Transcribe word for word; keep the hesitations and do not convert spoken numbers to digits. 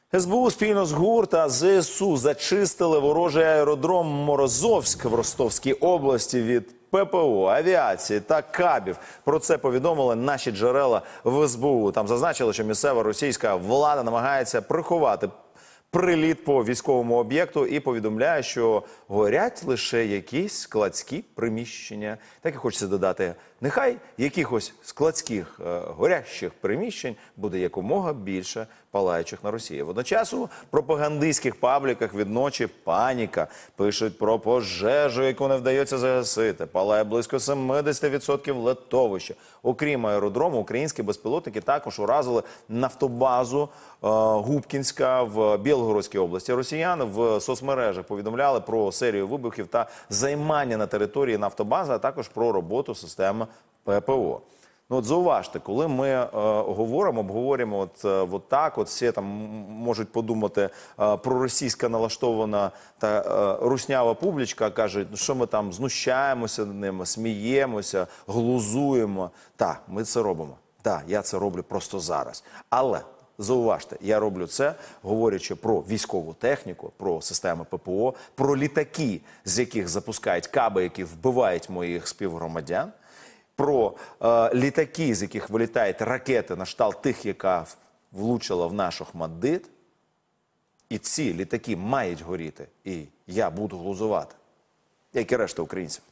ес бе у спільно з ГУР та зе ес у зачистили ворожий аеродром Морозовськ в Ростовській області від пе пе о, авіації та кабів. Про це повідомили наші джерела в ес бе у. Там зазначили, що місцева російська влада намагається приховати приліт по військовому об'єкту і повідомляє, що горять лише якісь складські приміщення. Так і хочеться додати, нехай якихось складських е, горящих приміщень буде якомога більше палаючих на Росії. Водночас у пропагандистських пабліках відночі паніка. Пишуть про пожежу, яку не вдається загасити. Палає близько сімдесят відсотків литовища. Окрім аеродрому, українські безпілотники також уразили нафтобазу е, Губкінська в Білгородській області. Росіяни в соцмережах повідомляли про серію вибухів та займання на території нафтобази, а також про роботу системи пе пе о. Ну, от зауважте, коли ми е, говоримо, обговорюємо от, е, от так, от всі там можуть подумати е, проросійська налаштована та е, руснява публічка, каже, ну, що ми там знущаємося над ними, сміємося, глузуємо. Так, ми це робимо. Так, я це роблю просто зараз. Але зауважте, я роблю це, говорячи про військову техніку, про системи пе пе о, про літаки, з яких запускають каби, які вбивають моїх співгромадян, про е, літаки, з яких вилітають ракети на кшталт тих, яка влучила в наш Охматдит. І ці літаки мають горіти. І я буду глузувати, як і решта українців.